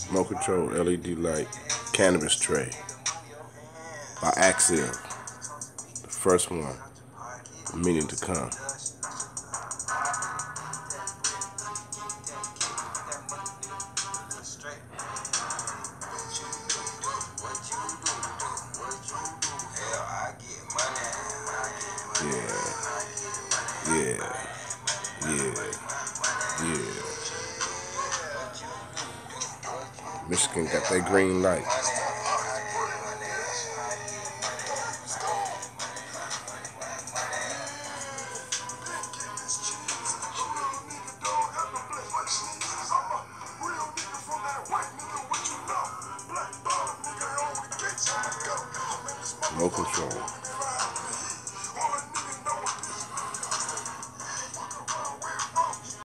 Remote control LED light cannabis tray by Axzzive. The first one, meaning to come. Yeah. Michigan got that green light. No control.